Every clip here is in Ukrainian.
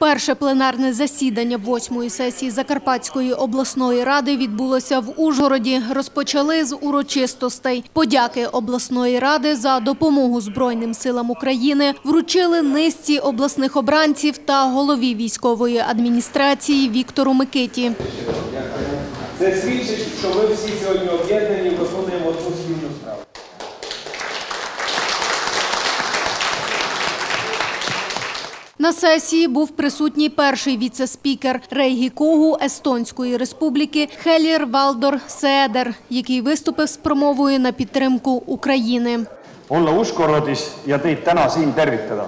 Перше пленарне засідання 8-ї сесії Закарпатської обласної ради відбулося в Ужгороді. Розпочали з урочистостей. Подяки обласної ради за допомогу Збройним силам України вручили низці обласних обранців та голові військової адміністрації Віктору Микиті. Це свідчить, що ми всі сьогодні об'єднані, виконуємо одну спільну справу. На сесії був присутній перший віце-спікер Рейгі Когу Естонської республіки Хелір Валдор Седер, який виступив з промовою на підтримку України. Olla Ужгородis ja teid täna siin tervitada.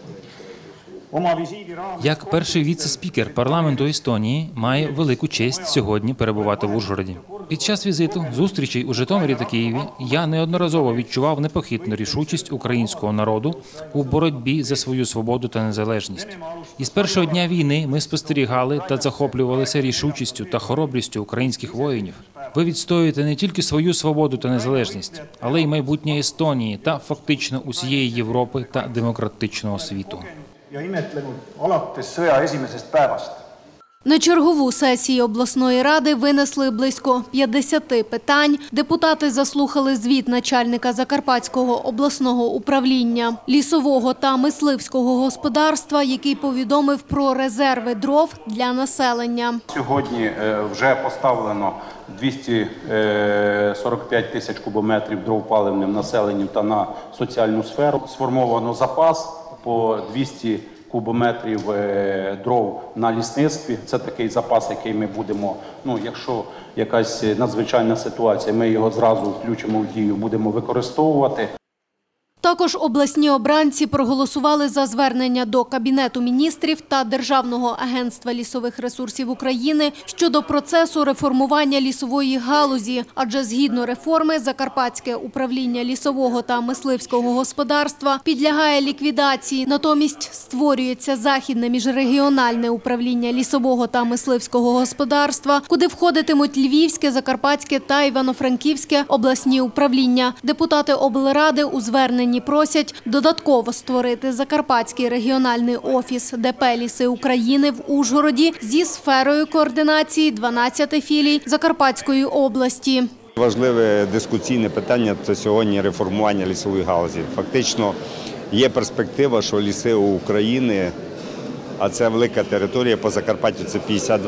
Як перший віце-спікер парламенту Естонії має велику честь сьогодні перебувати в Ужгороді. Під час візиту, зустрічей у Житомирі та Києві я неодноразово відчував непохитну рішучість українського народу у боротьбі за свою свободу та незалежність. І з першого дня війни ми спостерігали та захоплювалися рішучістю та хоробрістю українських воїнів. Ви відстоюєте не тільки свою свободу та незалежність, але й майбутнє Естонії та фактично усієї Європи та демократичного світу. Ja imetlenud alates sõja esimesest päevast. На чергову сесію обласної ради винесли близько 50 питань. Депутати заслухали звіт начальника Закарпатського обласного управління лісового та мисливського господарства, який повідомив про резерви дров для населення. Сьогодні вже поставлено 245 тисяч кубометрів дров паливним населенням та на соціальну сферу. Сформовано запас по 200 кубометрів дров на лісництві. Це такий запас, який ми будемо, якщо якась надзвичайна ситуація, ми його зразу включимо в дію, будемо використовувати. Також обласні обранці проголосували за звернення до Кабінету міністрів та Державного агентства лісових ресурсів України щодо процесу реформування лісової галузі, адже згідно реформи Закарпатське управління лісового та мисливського господарства підлягає ліквідації, натомість створюється Західне міжрегіональне управління лісового та мисливського господарства, куди входитимуть Львівське, Закарпатське та Івано-Франківське обласні управління. Депутати облради у зверненні просять додатково створити Закарпатський регіональний офіс ДП «Ліси України» в Ужгороді зі сферою координації 12 філій Закарпатської області. Важливе дискусійне питання – це сьогодні реформування лісової галузі. Фактично є перспектива, що ліси України, а це велика територія, по Закарпаттю це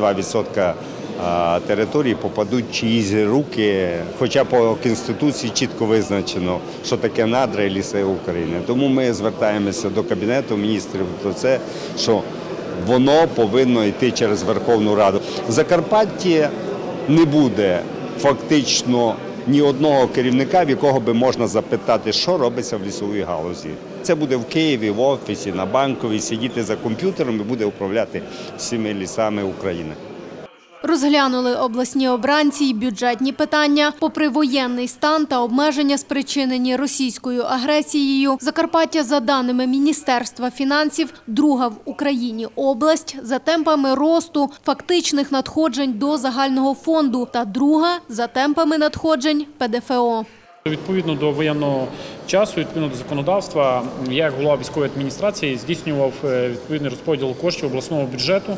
52% території, попадуть в чиїсь руки, хоча по Конституції чітко визначено, що таке надра і ліси України. Тому ми звертаємося до Кабінету міністрів про це, що воно повинно йти через Верховну Раду. В Закарпатті не буде фактично ні одного керівника, в якого би можна запитати, що робиться в лісовій галузі. Це буде в Києві, в офісі, на Банковій, сидіти за комп'ютером і буде управляти всіми лісами України. Розглянули обласні обранці й бюджетні питання. Попри воєнний стан та обмеження, спричинені російською агресією, Закарпаття, за даними Міністерства фінансів, друга в Україні область за темпами росту фактичних надходжень до загального фонду та друга за темпами надходжень ПДФО. Відповідно до воєнного часу, відповідно до законодавства, я як голова військової адміністрації здійснював відповідний розподіл коштів обласного бюджету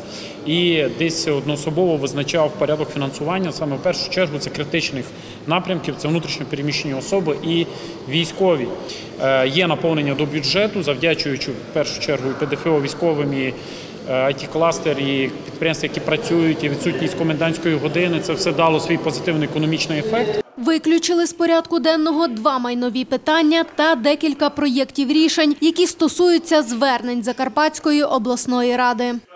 і десь одноособово визначав порядок фінансування. Саме в першу чергу це критичних напрямків, це внутрішньо переміщені особи і військові. Є наповнення до бюджету, завдячуючи в першу чергу і ПДФО військовим, і IT-кластер, і підприємства, які працюють, і відсутність комендантської години. Це все дало свій позитивний економічний ефект. Виключили з порядку денного 2 майнові питання та декілька проєктів рішень, які стосуються звернень Закарпатської обласної ради.